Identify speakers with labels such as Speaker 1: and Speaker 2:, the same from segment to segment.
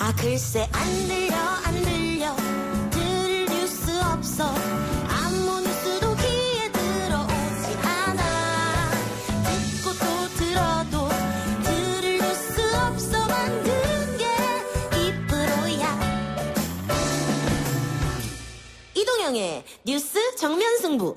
Speaker 1: 글쎄 안 들려 들을 뉴스 없어 아무 뉴스도 귀에 들어오지 않아 듣고 또 들어도 들을 뉴스 없어 만든 게 이프로야. 이동영의 뉴스 정면승부.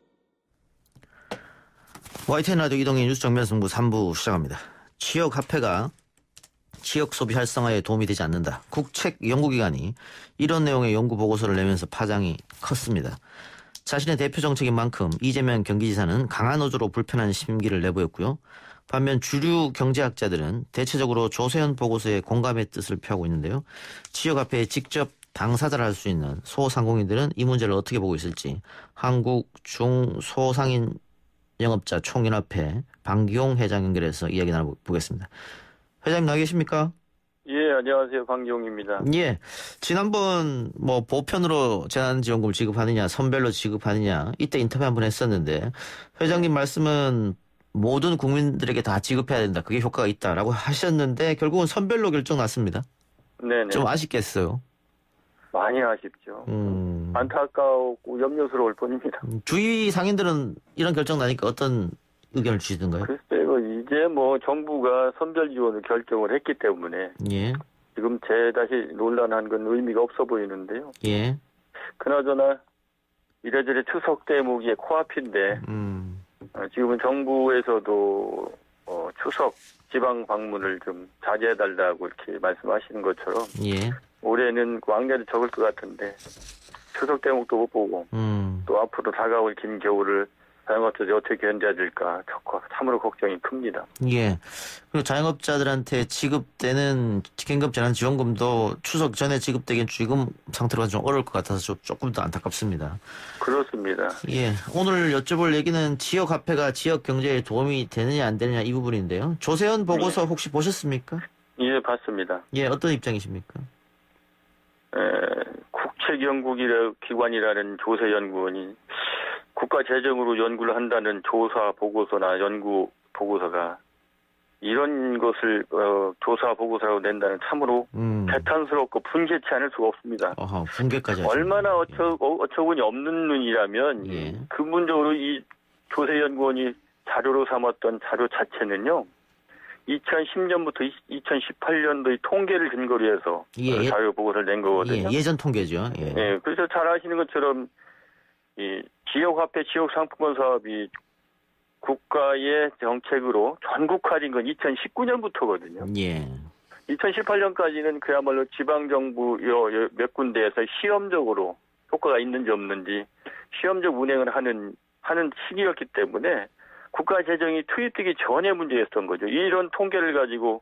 Speaker 2: YTN 라디오 이동의 뉴스 정면승부 3부 시작합니다. 지역화폐가 지역 소비 활성화에 도움이 되지 않는다. 국책 연구기관이 이런 내용의 연구 보고서를 내면서 파장이 컸습니다. 자신의 대표 정책인 만큼 이재명 경기지사는 강한 어조로 불편한 심기를 내보였고요. 반면 주류 경제학자들은 대체적으로 조세현 보고서에 공감의 뜻을 표하고 있는데요. 지역화폐에 직접 당사자를 할 수 있는 소상공인들은 이 문제를 어떻게 보고 있을지 한국 중소상인 영업자 총연합회 방기용 회장 연결해서 이야기 나눠보겠습니다. 회장님 나와 계십니까?
Speaker 3: 예, 안녕하세요. 방기용입니다.
Speaker 2: 예. 지난번 보편으로 재난지원금을 지급하느냐 선별로 지급하느냐 이때 인터뷰 한번 했었는데 회장님 말씀은 모든 국민들에게 다 지급해야 된다. 그게 효과가 있다라고 하셨는데 결국은 선별로 결정 났습니다.
Speaker 3: 네네.
Speaker 2: 좀 아쉽겠어요. 많이
Speaker 3: 아쉽죠. 안타깝고 염려스러울 뿐입니다.
Speaker 2: 주위 상인들은 이런 결정 나니까 어떤 의견을 주시던가요?
Speaker 3: 글쎄요, 이제 정부가 선별 지원을 결정을 했기 때문에
Speaker 2: 예.
Speaker 3: 지금 다시 논란한 건 의미가 없어 보이는데요.
Speaker 2: 예.
Speaker 3: 그나저나 이래저래 추석 대목이 코앞인데 지금은 정부에서도 추석 지방 방문을 좀 자제해달라고 이렇게 말씀하시는 것처럼
Speaker 2: 예.
Speaker 3: 올해는 왕래도 적을 것 같은데 추석 대목도 못 보고 또 앞으로 다가올 긴 겨울을 자영업자들이 어떻게 견뎌야 될까 참으로 걱정이 큽니다.
Speaker 2: 예. 그리고 자영업자들한테 지급되는 긴급재난지원금도 추석 전에 지급되긴 지금 상태로는 좀 어려울 것 같아서 조금 더 안타깝습니다.
Speaker 3: 그렇습니다.
Speaker 2: 예. 오늘 여쭤볼 얘기는 지역화폐가 지역 경제에 도움이 되느냐 안 되느냐 이 부분인데요. 조세현 보고서 혹시 보셨습니까?
Speaker 3: 예, 봤습니다.
Speaker 2: 예, 어떤 입장이십니까?
Speaker 3: 국책연구기관이라는 조세연구원이 국가 재정으로 연구를 한다는 조사 보고서나 연구 보고서가 이런 것을 조사 보고서라고 낸다는 참으로 개탄스럽고 분개치 않을 수가 없습니다.
Speaker 2: 분개까지
Speaker 3: 얼마나 어처구니 없는 눈이라면
Speaker 2: 예.
Speaker 3: 근본적으로 이 조세연구원이 자료로 삼았던 자료 자체는요. 2010년부터 2018년도의 통계를 근거로 해서
Speaker 2: 예.
Speaker 3: 자료 보고서를 낸 거거든요.
Speaker 2: 예전 통계죠. 예.
Speaker 3: 예, 그래서 잘 아시는 것처럼 이 지역화폐 지역상품권 사업이 국가의 정책으로 전국화된 건 2019년부터거든요.
Speaker 2: 예.
Speaker 3: 2018년까지는 그야말로 지방정부 몇 군데에서 시험적으로 효과가 있는지 없는지 시험적 운행을 하는 시기였기 때문에 국가 재정이 투입되기 전에 문제였던 거죠. 이런 통계를 가지고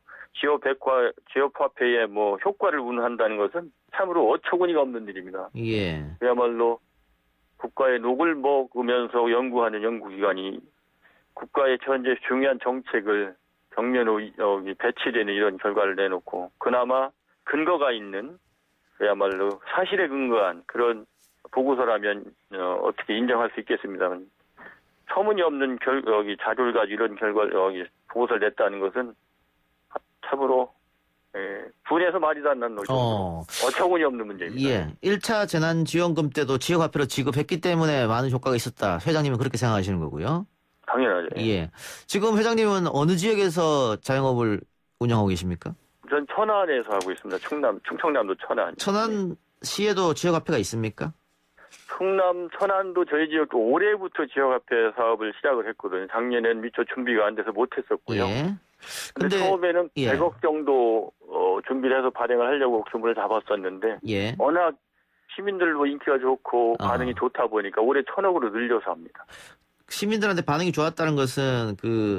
Speaker 3: 지역화폐의 효과를 운운한다는 것은 참으로 어처구니가 없는 일입니다.
Speaker 2: 예.
Speaker 3: 그야말로 국가의 녹을 먹으면서 연구하는 연구기관이 국가의 현재 중요한 정책을 정면으로 배치되는 이런 결과를 내놓고 그나마 근거가 있는 그야말로 사실에 근거한 그런 보고서라면 어떻게 인정할 수 있겠습니다만 터무니없는 자료를 가지고 이런 보고서를 냈다는 것은 참으로 분해서 말이도 안 나는 거죠. 어처구니 없는 문제입니다.
Speaker 2: 예. 1차 재난지원금 때도 지역화폐로 지급했기 때문에 많은 효과가 있었다. 회장님은 그렇게 생각하시는 거고요.
Speaker 3: 당연하죠.
Speaker 2: 예. 지금 회장님은 어느 지역에서 자영업을 운영하고 계십니까?
Speaker 3: 전 천안에서 하고 있습니다. 충청남도 천안.
Speaker 2: 천안시에도 지역화폐가 있습니까?
Speaker 3: 천안도 저희 지역도 올해부터 지역화폐 사업을 시작을 했거든요. 작년엔 미처 준비가 안 돼서 못했었고요.
Speaker 2: 예.
Speaker 3: 근데 처음에는 100억 정도 준비를 해서 발행을 하려고 규모를 잡았었는데
Speaker 2: 예.
Speaker 3: 워낙 시민들도 인기가 좋고 반응이 좋다 보니까 올해 1,000억으로 늘려서 합니다.
Speaker 2: 시민들한테 반응이 좋았다는 것은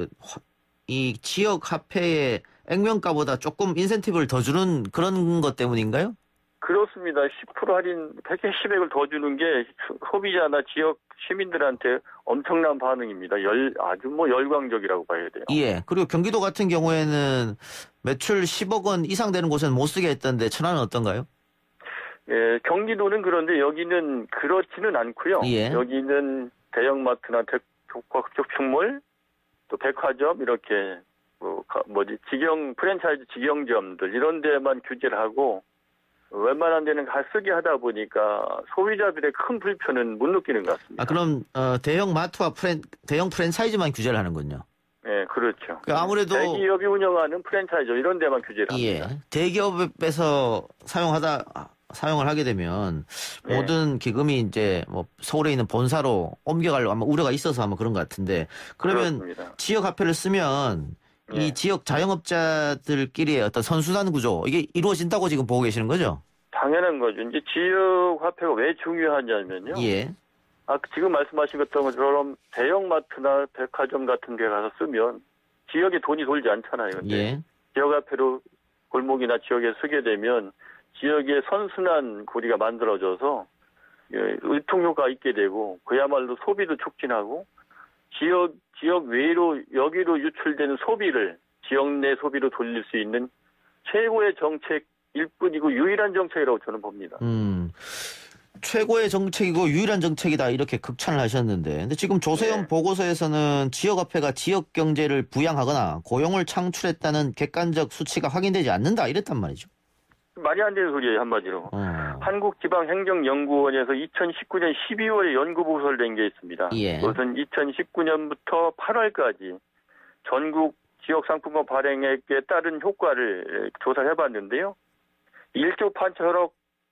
Speaker 2: 이 지역 화폐의 액면가보다 조금 인센티브를 더 주는 그런 것 때문인가요?
Speaker 3: 그렇습니다. 10% 할인 패키지액을 더 주는 게 소비자나 지역 시민들한테 엄청난 반응입니다. 아주 열광적이라고 봐야 돼요.
Speaker 2: 예. 그리고 경기도 같은 경우에는 매출 10억 원 이상 되는 곳은 못 쓰게 했던데 천안은 어떤가요?
Speaker 3: 예, 경기도는 그런데 여기는 그렇지는 않고요.
Speaker 2: 예.
Speaker 3: 여기는 대형마트나 쇼핑몰 또 백화점 이렇게 직영 프랜차이즈 직영점들 이런 데만 규제를 하고 웬만한 데는 다 쓰게 하다 보니까 소비자들의 큰 불편은 못 느끼는 것 같습니다.
Speaker 2: 그럼 대형 마트와 대형 프랜차이즈만 규제를 하는군요.
Speaker 3: 네, 그렇죠.
Speaker 2: 그러니까 아무래도
Speaker 3: 대기업이 운영하는 프랜차이즈 이런 데만 규제를 합니다.
Speaker 2: 예, 대기업에서 사용을 하게 되면
Speaker 3: 네.
Speaker 2: 모든 기금이 이제 뭐 서울에 있는 본사로 옮겨갈 아마 우려가 있어서 아마 그런 것 같은데 그러면
Speaker 3: 그렇습니다.
Speaker 2: 지역 화폐를 쓰면
Speaker 3: 네.
Speaker 2: 이 지역 자영업자들끼리의 어떤 선순환 구조 이게 이루어진다고 지금 보고 계시는 거죠?
Speaker 3: 당연한 거죠. 이제 지역 화폐가 왜 중요하냐면요.
Speaker 2: 예,
Speaker 3: 지금 말씀하신 것처럼 대형마트나 백화점 같은 데 가서 쓰면 지역에 돈이 돌지 않잖아요. 근데
Speaker 2: 예,
Speaker 3: 지역 화폐로 골목이나 지역에 쓰게 되면 지역의 선순환 고리가 만들어져서 유통 효과가 있게 되고 그야말로 소비도 촉진하고 지역 외로 여기로 유출되는 소비를 지역 내 소비로 돌릴 수 있는 최고의 정책일 뿐이고 유일한 정책이라고 저는 봅니다.
Speaker 2: 최고의 정책이고 유일한 정책이다 이렇게 극찬을 하셨는데 근데 지금 조세현
Speaker 3: 네.
Speaker 2: 보고서에서는 지역화폐가 지역 경제를 부양하거나 고용을 창출했다는 객관적 수치가 확인되지 않는다 이랬단 말이죠.
Speaker 3: 말이 안 되는 소리예요, 한마디로. 한국지방행정연구원에서 2019년 12월에 연구보고서를 낸 게 있습니다.
Speaker 2: 예.
Speaker 3: 그것은 2019년부터 8월까지 전국 지역상품권 발행액에 따른 효과를 조사를 해봤는데요. 1조 8천억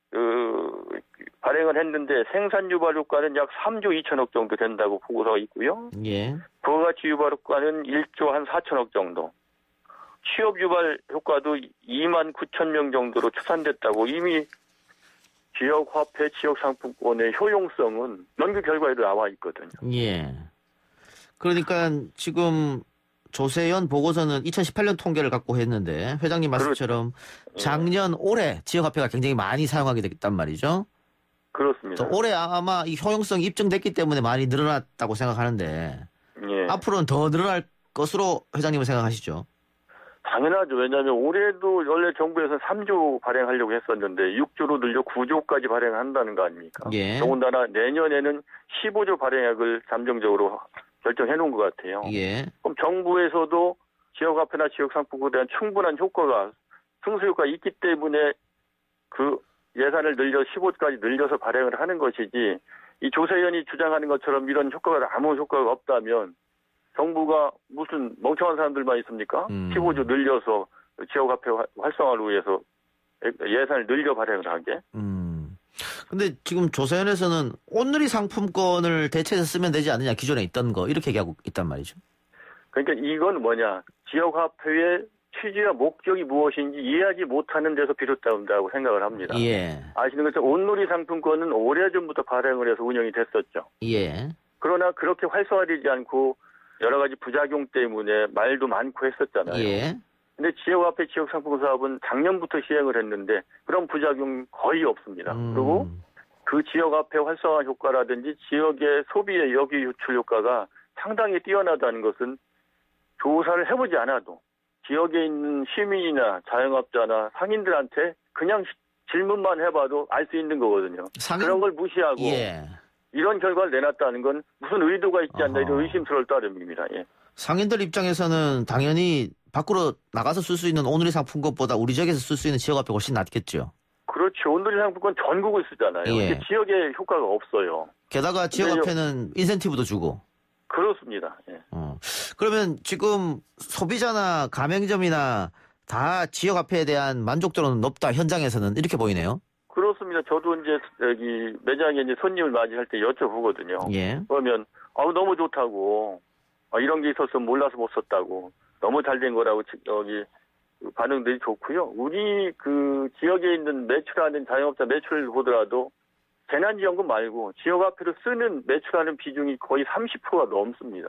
Speaker 3: 발행을 했는데 생산 유발 효과는 약 3조 2천억 정도 된다고 보고서가 있고요.
Speaker 2: 예.
Speaker 3: 부가가치 유발 효과는 1조 한 4천억 정도. 취업 유발 효과도 2만 9천 명 정도로 추산됐다고 이미 지역 화폐, 지역 상품권의 효용성은 연구 결과에도 나와 있거든요.
Speaker 2: 예. 그러니까 지금 조세현 보고서는 2018년 통계를 갖고 했는데 회장님 말씀처럼 작년 올해 지역화폐가 굉장히 많이 사용하게 됐단 말이죠.
Speaker 3: 그렇습니다.
Speaker 2: 올해 아마 이 효용성이 입증됐기 때문에 많이 늘어났다고 생각하는데
Speaker 3: 예.
Speaker 2: 앞으로는 더 늘어날 것으로 회장님은 생각하시죠?
Speaker 3: 당연하죠. 왜냐하면 올해도 원래 정부에서 3조 발행하려고 했었는데 6조로 늘려 9조까지 발행한다는 거 아닙니까?
Speaker 2: 예.
Speaker 3: 더군다나 내년에는 15조 발행액을 잠정적으로 결정해 놓은 것 같아요.
Speaker 2: 예.
Speaker 3: 그럼 정부에서도 지역화폐나 지역상품권에 대한 충분한 효과가 승수 효과가 있기 때문에 그 예산을 늘려 15조까지 늘려서 발행을 하는 것이지 이 조세현이 주장하는 것처럼 이런 효과가 아무 효과가 없다면 정부가 무슨 멍청한 사람들만 있습니까? 15조 늘려서 지역화폐 활성화를 위해서 예산을 늘려 발행을 하게.
Speaker 2: 근데 지금 조세현에서는 온누리 상품권을 대체해서 쓰면 되지 않느냐 기존에 있던 거 이렇게 얘기하고 있단 말이죠.
Speaker 3: 그러니까 이건 뭐냐. 지역화폐의 취지와 목적이 무엇인지 이해하지 못하는 데서 비롯된다고 생각을 합니다.
Speaker 2: 예.
Speaker 3: 아시는 것처럼 온누리 상품권은 오래전부터 발행을 해서 운영이 됐었죠.
Speaker 2: 예.
Speaker 3: 그러나 그렇게 활성화되지 않고 여러 가지 부작용 때문에 말도 많고 했었잖아요.
Speaker 2: 예.
Speaker 3: 근데 지역화폐 지역상품권 사업은 작년부터 시행을 했는데 그런 부작용 거의 없습니다. 그리고 그 지역화폐 활성화 효과라든지 지역의 소비의 여기 유출 효과가 상당히 뛰어나다는 것은 조사를 해보지 않아도 지역에 있는 시민이나 자영업자나 상인들한테 그냥 질문만 해봐도 알 수 있는 거거든요. 그런 걸 무시하고
Speaker 2: 예.
Speaker 3: 이런 결과를 내놨다는 건 무슨 의도가 있지 않나 이런 의심스러울 따름입니다. 예.
Speaker 2: 상인들 입장에서는 당연히 밖으로 나가서 쓸 수 있는 온누리 상품권보다 우리 지역에서 쓸 수 있는 지역화폐가 훨씬 낫겠죠.
Speaker 3: 그렇죠. 온누리 상품권 전국을 쓰잖아요.
Speaker 2: 예.
Speaker 3: 이게 지역에 효과가 없어요.
Speaker 2: 게다가 지역화폐는 인센티브도 주고.
Speaker 3: 그렇습니다. 예.
Speaker 2: 그러면 지금 소비자나 가맹점이나 다 지역화폐에 대한 만족도는 높다 현장에서는 이렇게 보이네요.
Speaker 3: 그렇습니다. 저도 이제 여기 매장에 이제 손님을 맞이할 때 여쭤보거든요.
Speaker 2: 예.
Speaker 3: 그러면 너무 좋다고 이런 게 있었으면 몰라서 못 썼다고 너무 잘 된 거라고 여기 반응들이 좋고요. 우리 그 지역에 있는 매출하는 자영업자 매출을 보더라도 재난지원금 말고 지역화폐로 쓰는 매출하는 비중이 거의 30%가 넘습니다.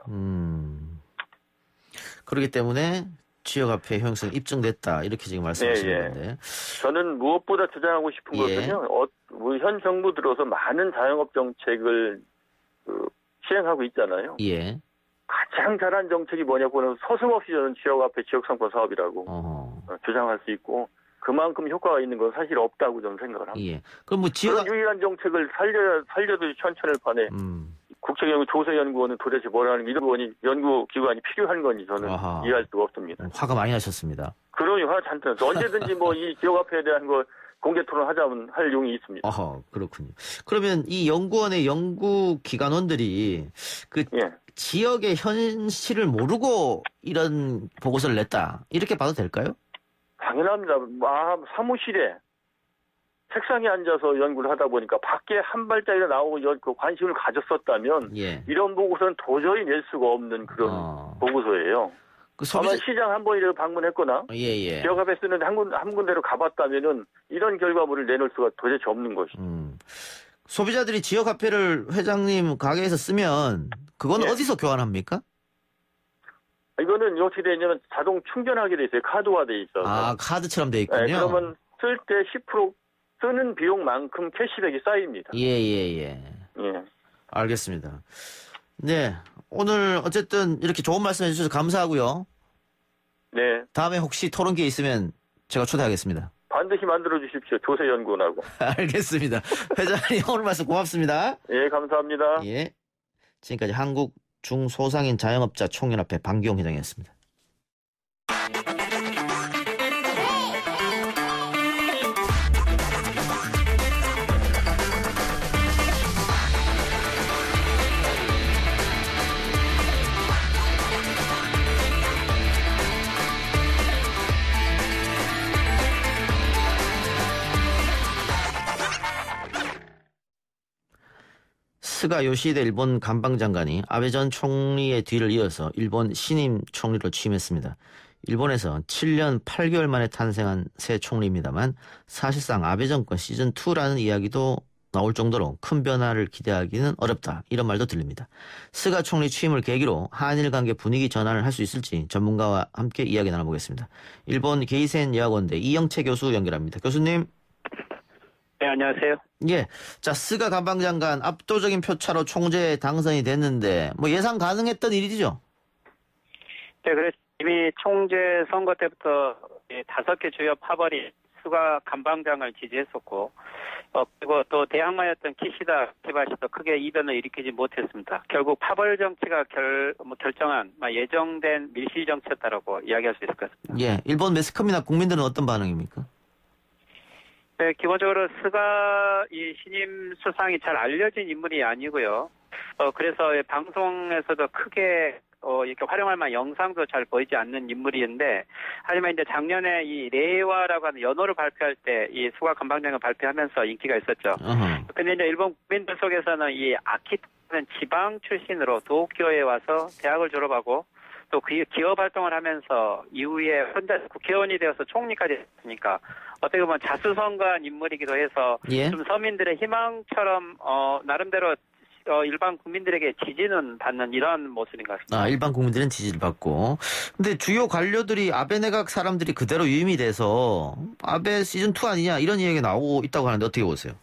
Speaker 2: 그렇기 때문에 지역화폐 효용성이 입증됐다 이렇게 지금 말씀하시는데
Speaker 3: 예. 저는 무엇보다 주장하고 싶은
Speaker 2: 예.
Speaker 3: 것은요. 현 정부 들어서 많은 자영업 정책을 시행하고 있잖아요.
Speaker 2: 예.
Speaker 3: 가장 잘한 정책이 뭐냐고는 서슴없이 저는 지역화폐 지역상권 사업이라고 주장할 수 있고 그만큼 효과가 있는 건 사실 없다고 저는 생각을 합니다.
Speaker 2: 예. 그럼 뭐
Speaker 3: 그런 유일한 정책을 살려도 천천을 판에 국책연구 조세연구원은 도대체 뭐라는 이런 연구기관이 필요한 건지 저는
Speaker 2: 아하.
Speaker 3: 이해할 수가 없습니다.
Speaker 2: 화가 많이 나셨습니다.
Speaker 3: 그러니 화 잔뜩 났어. 언제든지 뭐 이 지역화폐에 대한 거 공개 토론하자면 할 용이 있습니다.
Speaker 2: 그렇군요. 그러면 이 연구원의 연구 기관원들이 그
Speaker 3: 예.
Speaker 2: 지역의 현실을 모르고 이런 보고서를 냈다. 이렇게 봐도 될까요?
Speaker 3: 당연합니다. 사무실에 책상에 앉아서 연구를 하다 보니까 밖에 한 발자리가 나오고 그 관심을 가졌었다면
Speaker 2: 예.
Speaker 3: 이런 보고서는 도저히 낼 수가 없는 그런 보고서예요.
Speaker 2: 그
Speaker 3: 아마
Speaker 2: 소비자
Speaker 3: 시장 한 번이라도 방문했거나
Speaker 2: 예.
Speaker 3: 지역화폐 쓰는 한 군데로 가봤다면은 이런 결과물을 내놓을 수가 도대체 없는 것이죠.
Speaker 2: 소비자들이 지역화폐를 회장님 가게에서 쓰면 그건
Speaker 3: 예.
Speaker 2: 어디서 교환합니까?
Speaker 3: 이거는 어떻게 되냐면 자동 충전하게 돼 있어요. 카드화 돼 있어서.
Speaker 2: 카드처럼 돼 있군요.
Speaker 3: 네, 그러면 쓸 때 10% 쓰는 비용만큼 캐시백이 쌓입니다.
Speaker 2: 예.
Speaker 3: 예.
Speaker 2: 알겠습니다. 네. 오늘 어쨌든 이렇게 좋은 말씀 해주셔서 감사하고요.
Speaker 3: 네.
Speaker 2: 다음에 혹시 토론 기회 있으면 제가 초대하겠습니다.
Speaker 3: 반드시 만들어 주십시오. 조세연구원하고.
Speaker 2: 알겠습니다. 회장님 오늘 말씀 고맙습니다.
Speaker 3: 예, 감사합니다.
Speaker 2: 예. 지금까지 한국 중소상인 자영업자 총연합회 방기용 회장이었습니다. 스가 요시히데 일본 관방장관이 아베 전 총리의 뒤를 이어서 일본 신임 총리로 취임했습니다. 일본에서 7년 8개월 만에 탄생한 새 총리입니다만 사실상 아베 정권 시즌2라는 이야기도 나올 정도로 큰 변화를 기대하기는 어렵다. 이런 말도 들립니다. 스가 총리 취임을 계기로 한일 관계 분위기 전환을 할 수 있을지 전문가와 함께 이야기 나눠보겠습니다. 일본 게이센 여학원대 이영채 교수 연결합니다. 교수님.
Speaker 4: 네, 안녕하세요.
Speaker 2: 예. 자, 스가 관방장관 압도적인 표차로 총재에 당선이 됐는데, 예상 가능했던 일이죠?
Speaker 4: 네, 그래서 이미 총재 선거 때부터 5개 주요 파벌이 스가 관방장을 지지했었고, 그리고 또 대항마였던 키시다 키바시도 크게 이변을 일으키지 못했습니다. 결국 파벌 정치가 결정한 예정된 밀실 정치였다라고 이야기할 수 있을 것 같습니다.
Speaker 2: 예. 일본 매스컴이나 국민들은 어떤 반응입니까?
Speaker 4: 네, 기본적으로 스가 이 신임 수상이 잘 알려진 인물이 아니고요. 그래서 방송에서도 크게 이렇게 활용할 만한 영상도 잘 보이지 않는 인물인데, 하지만 이제 작년에 이 레이와라고 하는 연호를 발표할 때 이 스가 관방장을 발표하면서 인기가 있었죠. 근데 이제 일본 국민들 속에서는 이 아키타는 지방 출신으로 도쿄에 와서 대학을 졸업하고 또 기업 활동을 하면서 이후에 혼자 국회의원이 되어서 총리까지 했으니까 어떻게 보면 자수성가한 인물이기도 해서
Speaker 2: 예.
Speaker 4: 좀 서민들의 희망처럼 나름대로 일반 국민들에게 지지는 받는 이런 모습인 것 같습니다.
Speaker 2: 일반 국민들은 지지를 받고. 근데 주요 관료들이 아베 내각 사람들이 그대로 유임이 돼서 아베 시즌2 아니냐 이런 이야기가 나오고 있다고 하는데 어떻게 보세요?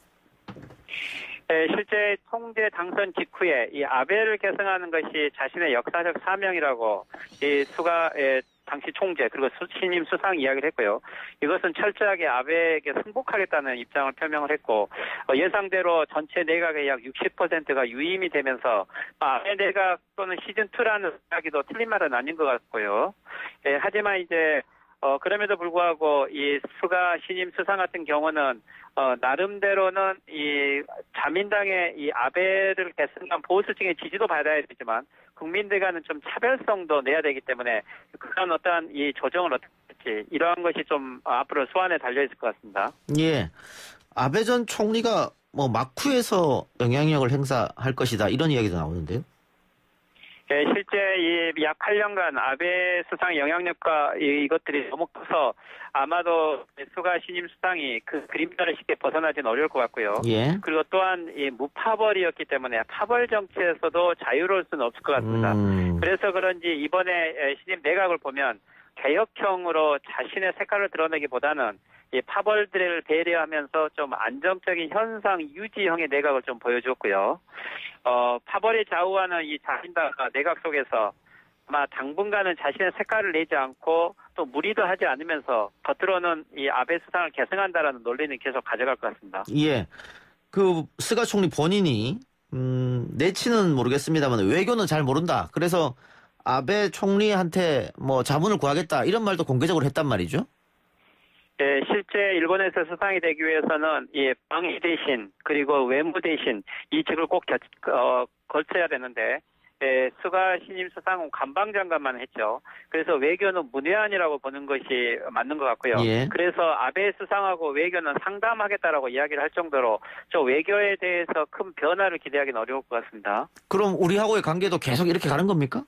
Speaker 4: 네, 실제 총재 당선 직후에 이 아베를 계승하는 것이 자신의 역사적 사명이라고 이 스가 당시 총재 그리고 신임 수상 이야기를 했고요. 이것은 철저하게 아베에게 승복하겠다는 입장을 표명을 했고 예상대로 전체 내각의 약 60%가 유임이 되면서 아베 내각 또는 시즌2라는 이야기도 틀린 말은 아닌 것 같고요. 하지만 이제 그럼에도 불구하고 이 스가 신임 수상 같은 경우는 나름대로는 이 자민당의 이 아베를 계승한 보수층의 지지도 받아야 되지만 국민들과는 좀 차별성도 내야 되기 때문에 그런 어떠한 이 조정을 어떻게 할지 이러한 것이 좀 앞으로 소안에 달려 있을 것 같습니다.
Speaker 2: 예. 아베 전 총리가 막후에서 영향력을 행사할 것이다 이런 이야기도 나오는데요.
Speaker 4: 네, 실제 이 약 8년간 아베 수상의 영향력과 이것들이 너무 커서 아마도 스가 신임 수상이 그 그림자를 쉽게 벗어나지는 어려울 것 같고요.
Speaker 2: 예.
Speaker 4: 그리고 또한 이 무파벌이었기 때문에 파벌 정치에서도 자유로울 수는 없을 것 같습니다. 그래서 그런지 이번에 신임 내각을 보면 개혁형으로 자신의 색깔을 드러내기보다는 이 파벌들을 배려하면서 좀 안정적인 현상 유지형의 내각을 좀 보여줬고요. 파벌이 좌우하는 이 자신당과 내각 속에서 아마 당분간은 자신의 색깔을 내지 않고 또 무리도 하지 않으면서 겉으로는 이 아베 수상을 계승한다라는 논리는 계속 가져갈 것 같습니다.
Speaker 2: 예. 그 스가 총리 본인이 내치는 모르겠습니다만 외교는 잘 모른다. 그래서 아베 총리한테 뭐 자문을 구하겠다 이런 말도 공개적으로 했단 말이죠.
Speaker 4: 예, 실제 일본에서 수상이 되기 위해서는 이 방위 대신 그리고 외무 대신 이 직을 꼭 걸쳐야 되는데 스가 신임 수상은 관방장관만 했죠. 그래서 외교는 문외한이라고 보는 것이 맞는 것 같고요.
Speaker 2: 예.
Speaker 4: 그래서 아베 수상하고 외교는 상담하겠다라고 이야기를 할 정도로 저 외교에 대해서 큰 변화를 기대하기는 어려울 것 같습니다.
Speaker 2: 그럼 우리하고의 관계도 계속 이렇게 가는 겁니까?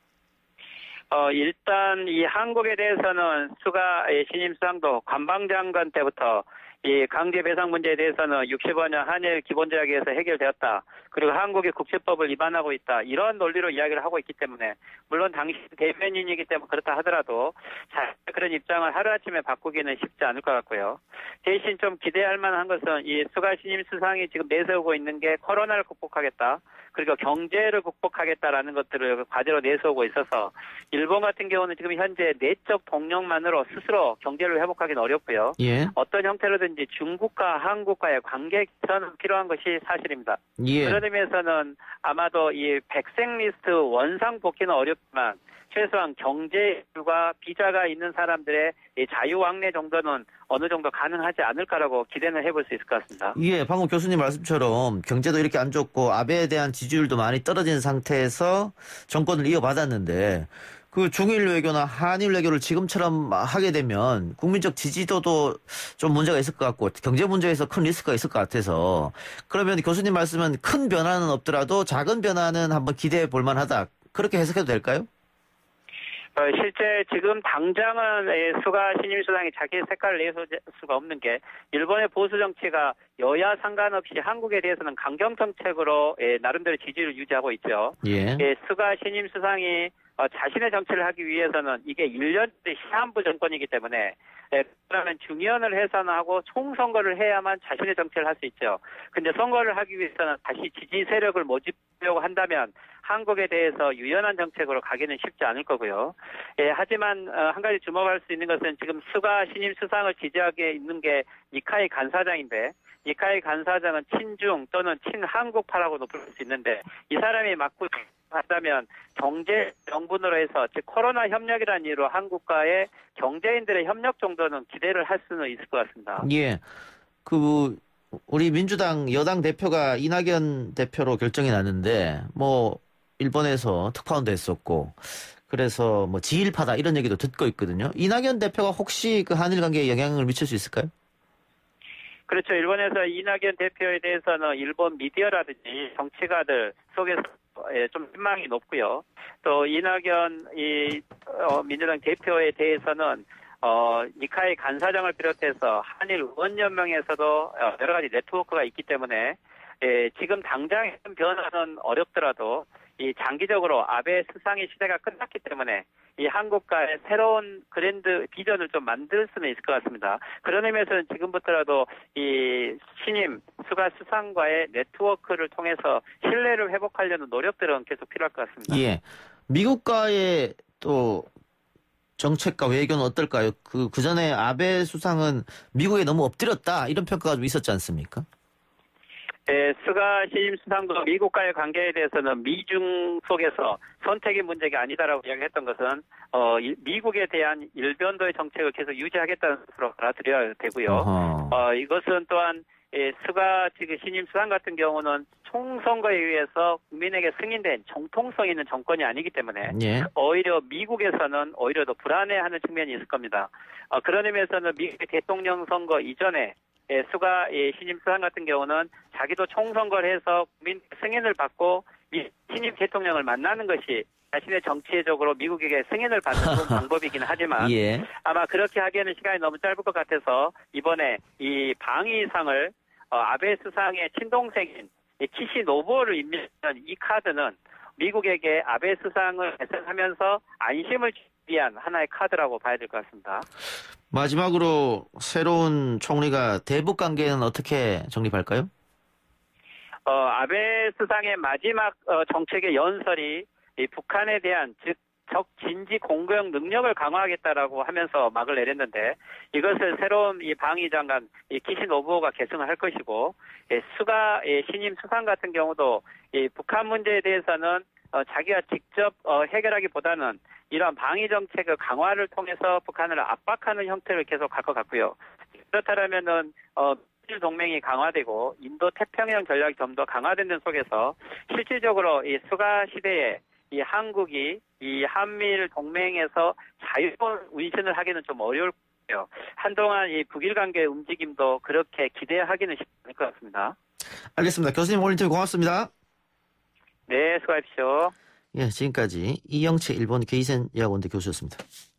Speaker 4: 일단 이 한국에 대해서는 스가 신임 수상도 관방장관 때부터 이 강제 배상 문제에 대해서는 65년 한일 기본조약에서 해결되었다. 그리고 한국이 국제법을 위반하고 있다. 이런 논리로 이야기를 하고 있기 때문에 물론 당시 대변인이기 때문에 그렇다 하더라도 그런 입장을 하루아침에 바꾸기는 쉽지 않을 것 같고요. 대신 좀 기대할 만한 것은 이 스가 신임 수상이 지금 내세우고 있는 게 코로나를 극복하겠다. 그리고 경제를 극복하겠다라는 것들을 과제로 내세우고 있어서 일본 같은 경우는 지금 현재 내적 동력만으로 스스로 경제를 회복하기는 어렵고요.
Speaker 2: 예.
Speaker 4: 어떤 형태로든지 중국과 한국과의 관계 개선은 필요한 것이 사실입니다.
Speaker 2: 예.
Speaker 4: 그런 의미에서는 아마도 이 백색 리스트 원상 복귀는 어렵지만 최소한 경제과 비자가 있는 사람들의 이 자유왕래 정도는 어느 정도 가능하지 않을까라고 기대는 해볼 수 있을 것 같습니다.
Speaker 2: 예, 방금 교수님 말씀처럼 경제도 이렇게 안 좋고 아베에 대한 지지율도 많이 떨어진 상태에서 정권을 이어받았는데 그 중일 외교나 한일 외교를 지금처럼 하게 되면 국민적 지지도도 좀 문제가 있을 것 같고 경제 문제에서 큰 리스크가 있을 것 같아서 그러면 교수님 말씀은 큰 변화는 없더라도 작은 변화는 한번 기대해 볼 만하다. 그렇게 해석해도 될까요?
Speaker 4: 실제 지금 당장은 스가 신임 수상이 자기 색깔을 내세울 수가 없는 게 일본의 보수 정치가 여야 상관없이 한국에 대해서는 강경 정책으로 나름대로 지지를 유지하고 있죠.
Speaker 2: 예.
Speaker 4: 스가 신임 수상이 자신의 정치를 하기 위해서는 이게 1년 시한부 정권이기 때문에 그러면 중의원을 해산하고 총선거를 해야만 자신의 정치를 할 수 있죠. 근데 선거를 하기 위해서는 다시 지지 세력을 모집하려고 한다면 한국에 대해서 유연한 정책으로 가기는 쉽지 않을 거고요. 하지만 한 가지 주목할 수 있는 것은 지금 스가 신임 수상을 지지하게 있는 게 니카이 간사장인데 니카이 간사장은 친중 또는 친한국파라고도 부를 수 있는데 이 사람이 맡고 한다면 경제 명분으로 해서 즉 코로나 협력이라는 이유로 한국과의 경제인들의 협력 정도는 기대를 할 수는 있을 것 같습니다.
Speaker 2: 예. 우리 민주당 여당 대표가 이낙연 대표로 결정이 났는데 뭐 일본에서 특파원도 했었고 그래서 뭐 지일파다 이런 얘기도 듣고 있거든요. 이낙연 대표가 혹시 그 한일 관계에 영향을 미칠 수 있을까요?
Speaker 4: 그렇죠. 일본에서 이낙연 대표에 대해서는 일본 미디어라든지 정치가들 속에서 좀 신망이 높고요. 또 이낙연 민주당 대표에 대해서는 니카이 간사장을 비롯해서 한일 의원연맹에서도 여러 가지 네트워크가 있기 때문에 지금 당장 변화는 어렵더라도 이 장기적으로 아베 수상의 시대가 끝났기 때문에 이 한국과의 새로운 그랜드 비전을 좀 만들 수는 있을 것 같습니다. 그런 의미에서는 지금부터라도 이 신임 스가 수상과의 네트워크를 통해서 신뢰를 회복하려는 노력들은 계속 필요할 것 같습니다.
Speaker 2: 예. 미국과의 또 정책과 외교는 어떨까요? 그 전에 아베 수상은 미국에 너무 엎드렸다 이런 평가가 좀 있었지 않습니까?
Speaker 4: 스가 신임 수상도 미국과의 관계에 대해서는 미중 속에서 선택의 문제가 아니다라고 이야기했던 것은 미국에 대한 일변도의 정책을 계속 유지하겠다는 것으로 받아들여야 되고요. 이것은 또한 스가 지금 신임 수상 같은 경우는 총선거에 의해서 국민에게 승인된 정통성 있는 정권이 아니기 때문에
Speaker 2: 예.
Speaker 4: 오히려 미국에서는 오히려 더 불안해하는 측면이 있을 겁니다. 그런 의미에서는 미국 대통령 선거 이전에 스가 신임 수상 같은 경우는 자기도 총선거를 해서 국민 승인을 받고 신임 대통령을 만나는 것이 자신의 정치적으로 미국에게 승인을 받는 방법이긴 하지만
Speaker 2: 예.
Speaker 4: 아마 그렇게 하기에는 시간이 너무 짧을 것 같아서 이번에 이 방위상을 아베 수상의 친동생인 키시 노부오를 임명한 이 카드는 미국에게 아베 수상을 개선하면서 안심을 주기 위한 하나의 카드라고 봐야 될 것 같습니다.
Speaker 2: 마지막으로 새로운 총리가 대북 관계는 어떻게 정립할까요?
Speaker 4: 아베 수상의 마지막 정책의 연설이 이 북한에 대한 즉 적 진지 공격 능력을 강화하겠다라고 하면서 막을 내렸는데 이것을 새로운 이 방위 장관 키시 노부오가 계승을 할 것이고 수가 신임 수상 같은 경우도 이 북한 문제에 대해서는 자기가 직접 해결하기보다는 이러한 방위 정책의 강화를 통해서 북한을 압박하는 형태를 계속 갈 것 같고요. 그렇다면은 미일 동맹이 강화되고 인도 태평양 전략이 좀 더 강화되는 속에서 실질적으로 이 수가 시대에 이 한국이 이 한미일 동맹에서 자유로운 운신을 하기는 좀 어려울 거예요. 한동안 이 북일 관계 움직임도 그렇게 기대하기는 쉽지 않을 것 같습니다.
Speaker 2: 알겠습니다. 교수님 오늘 인터뷰 고맙습니다.
Speaker 4: 네, 수고하십시오.
Speaker 2: 예, 지금까지 이영채 일본 게이센 여학원대 교수였습니다.